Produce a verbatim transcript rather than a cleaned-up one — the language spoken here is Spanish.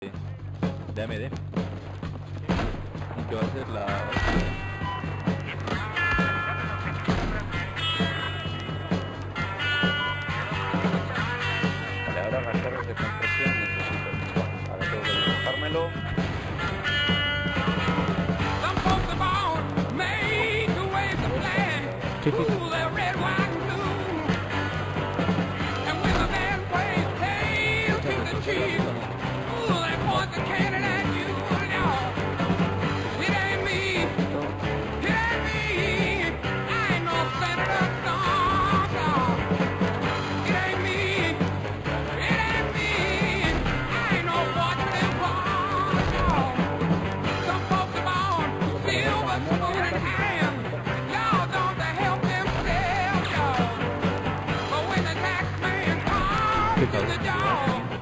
Dame, dame. ¿Qué va a ser la...? Vale, ahora arrancar de compresión necesito. Ahora tengo que dibujármelo. Sí, sí. ¿Qué tal?